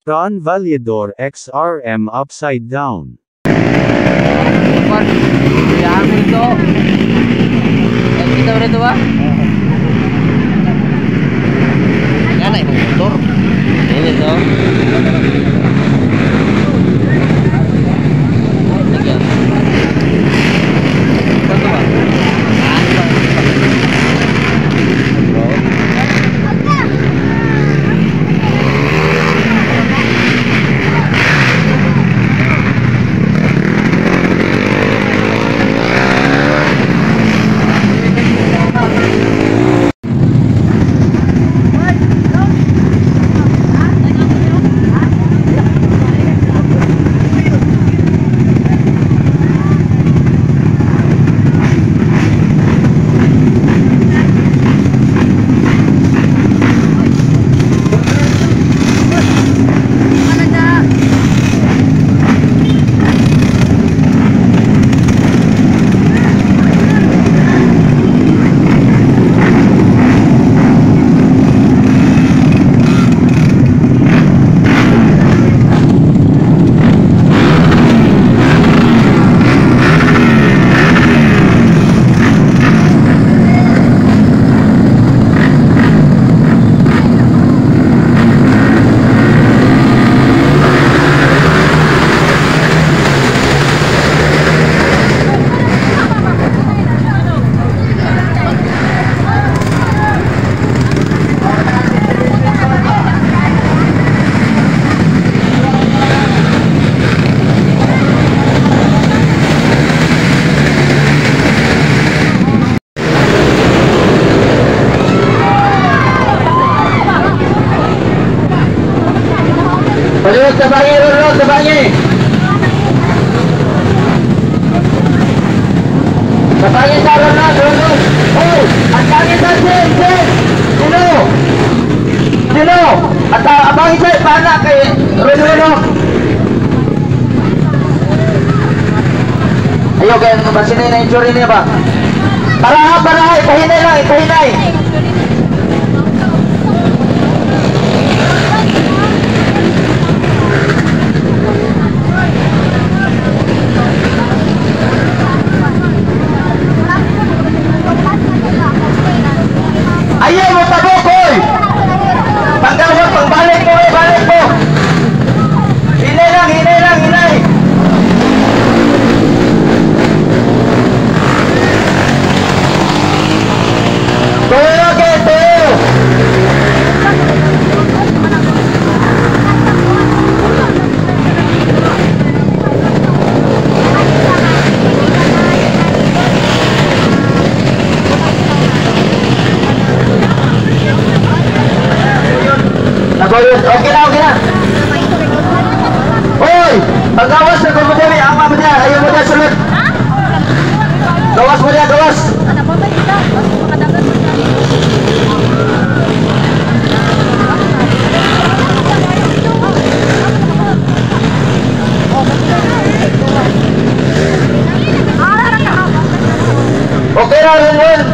Ron Valedor XRM upside down. Kaya ako ito. Kita ulit ito ba? Yan na ibang motor. Ini ito. Lagyan. Ito ba? Lulus terbangnya, lulus terbangnya. Terbangnya sarana, lulus. Oh, asalnya saja, Dino. Dino, atau abang itu panak kayak Reno. Ayo kayak ngebahas ini, nancur ini bang. Para, ipahinay lang, ipahinay. Ayo mo tabokoy. Pagdawag pagbalik mo, balik mo. Hinay lang. Tuyo ke tuyo. Oke na. Hoy, pagawas na kung madami, ama mo dyan, ayaw mo dyan, sunod. Gawas mo dyan, gawas. Okay na, Ronwen.